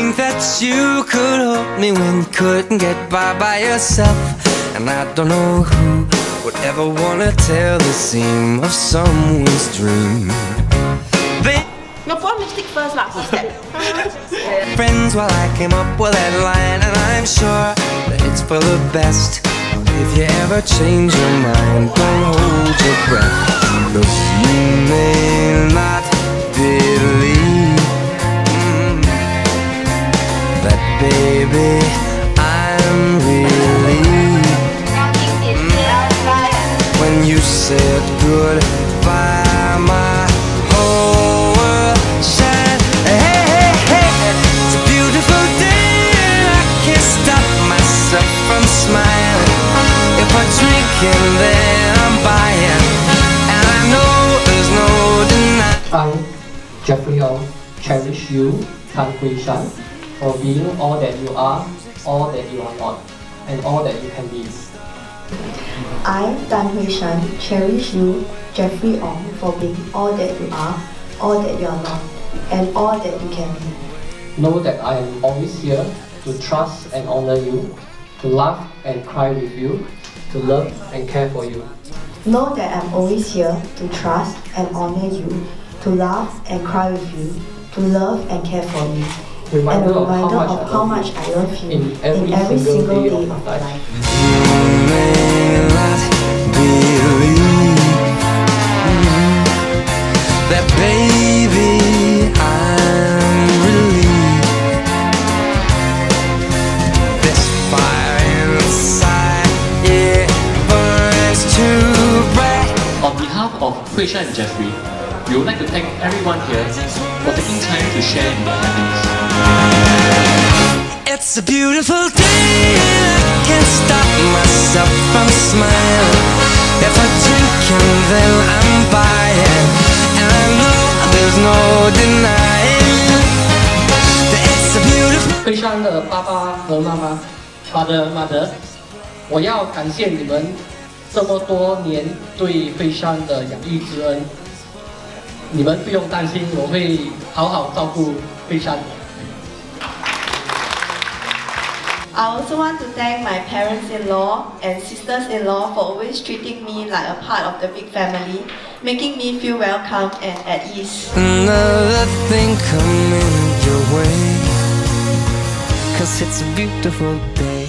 think that you could hold me when you couldn't get by yourself. And I don't know who would ever wanna tell the seam of someone's dream. First, Friends, while I came up with that line, and I'm sure that it's for the best. If you ever change your mind, don't hold your breath, 'cause you may not believe that, baby, I'm relieved when you said goodbye. My whole world shined. Hey, hey, hey, it's a beautiful day. I can't stop myself from smiling. If I drink and then I'm buying, and I know there's no denying. I, Jeffrey Ong, cherish you, HuiShan, for being all that you are, all that you are not, and all that you can be. I, HuiShan, cherish you, Jeffrey Ong, for being all that you are, all that you are not, and all that you can be. Know that I am always here to trust and honor you, to laugh and cry with you, to love and care for you. Know that I'm always here to trust and honor you, to laugh and cry with you, to love and care for you. Reminder of how much I love you in every single day of my life. You may not believe that, baby, I'm relieved. This fire inside, it burns too bright. On behalf of HuiShan and Jeffrey, we would like to thank everyone here for taking time to share in their happiness. It's a beautiful day, and I can't stop myself from smiling. If I drink and then I'm buying, and I know there's no denying that it's a beautiful. HuiShan 的爸爸和妈妈 ，Father Mother， 我要感谢你们这么多年对HuiShan 的养育之恩。你们不用担心，我会好好照顾HuiShan。 I also want to thank my parents-in-law and sisters-in-law for always treating me like a part of the big family, making me feel welcome and at ease. Another thing coming your way, 'cause it's a beautiful day.